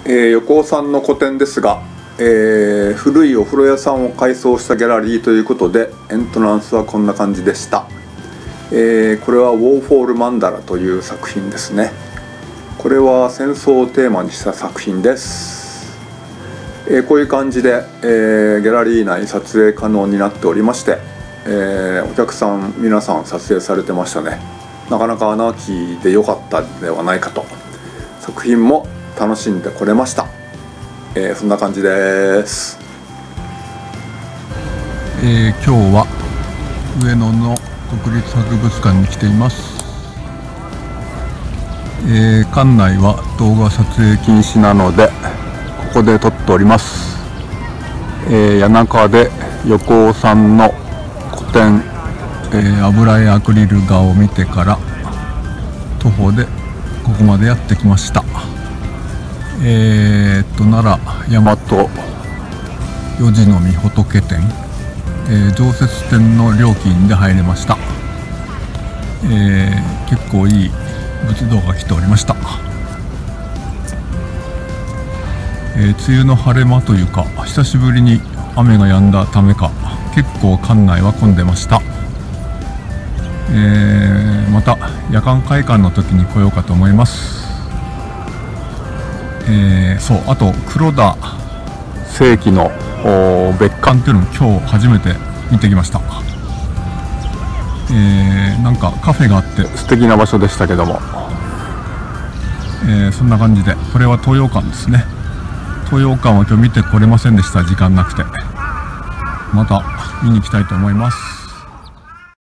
横尾さんの個展ですが、古いお風呂屋さんを改装したギャラリーということで、エントランスはこんな感じでした。これはウォーフォールマンダラという作品ですね。これは戦争をテーマにした作品です。こういう感じで、ギャラリー内撮影可能になっておりまして、お客さん皆さん撮影されてましたね。なかなかアナーキーで良かったではないかと。作品も楽しんでこれました。そんな感じです。 今日は上野の国立博物館に来ています。館内は動画撮影禁止なのでここで撮っております。谷中で横尾さんの個展、油絵アクリル画を見てから徒歩でここまでやってきました。奈良大和四時の御仏展、常設展の料金で入れました。結構いい仏像が来ておりました。梅雨の晴れ間というか久しぶりに雨が止んだためか結構館内は混んでました。また夜間会館の時に来ようかと思います。そう、あと黒田清輝の別館っていうのも今日初めて見てきました。なんかカフェがあって素敵な場所でしたけども、そんな感じで、これは東洋館ですね。東洋館は今日見てこれませんでした。時間なくてまた見に行きたいと思います。